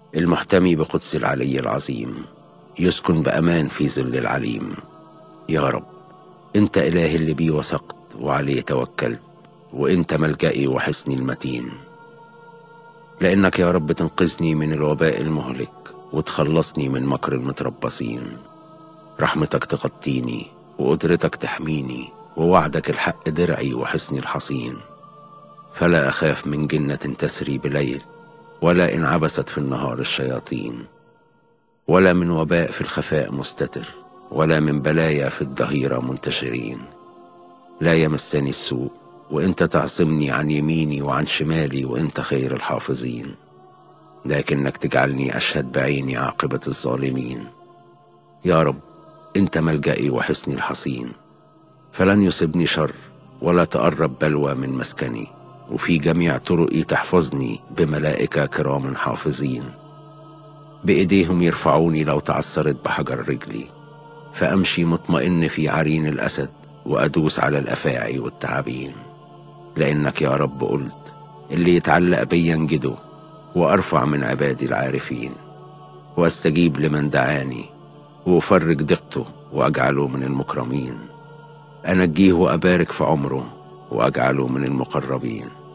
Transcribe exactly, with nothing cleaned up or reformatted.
المحتمي بقدس العلي العظيم يسكن بأمان في ظل العليم. يا رب، أنت إلهي اللي بيه وثقت وعليه توكلت، وأنت ملجئي وحصني المتين. لأنك يا رب تنقذني من الوباء المهلك وتخلصني من مكر المتربصين. رحمتك تغطيني وقدرتك تحميني، ووعدك الحق درعي وحصني الحصين. فلا أخاف من جنة تسري بليل، ولا إن عبست في النهار الشياطين، ولا من وباء في الخفاء مستتر، ولا من بلايا في الظهيرة منتشرين. لا يمسني السوء، وإنت تعصمني عن يميني وعن شمالي، وإنت خير الحافظين. لكنك تجعلني أشهد بعيني عاقبة الظالمين. يا رب، أنت ملجئي وحصني الحصين، فلن يصبني شر ولا تقرب بلوى من مسكني. وفي جميع طرقي تحفظني بملائكة كرام حافظين. بإيديهم يرفعوني لو تعثرت بحجر رجلي، فأمشي مطمئن في عرين الأسد، وأدوس على الأفاعي والتعابين. لأنك يا رب قلت اللي يتعلق بي ينجده، وأرفع من عبادي العارفين. وأستجيب لمن دعاني، وأفرج ضيقته وأجعله من المكرمين. أنجيه وأبارك في عمره، وأجعله من المقربين.